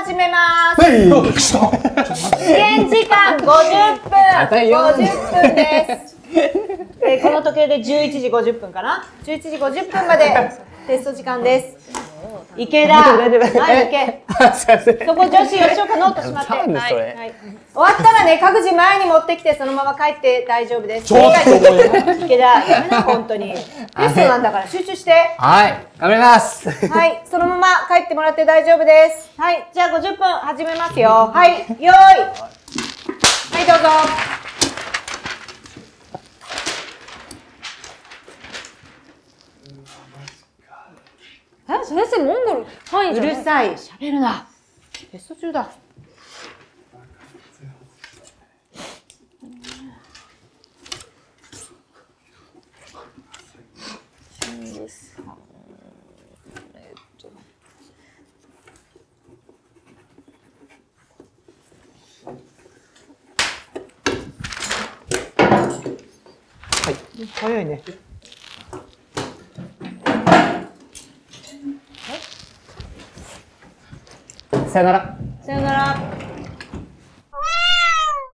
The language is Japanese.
始めます。 試験時間50分です。この時計で11時50分かな。11時50分までテスト時間です。池田、前向け。そこ女子吉岡ノートしまって。終わったらね、各自前に持ってきてそのまま帰って大丈夫です。池田、やめな本当に。テストなんだから集中して。 はい、頑張ります。 はい、そのまま帰ってもらって大丈夫です。はい、じゃあ50分始めますよ。はい、よーい。はい、どうぞ。 先生モンゴル範囲じゃない。 うるさい、喋るな。テスト中だ。はい、早いね。 さよなら。 さよなら。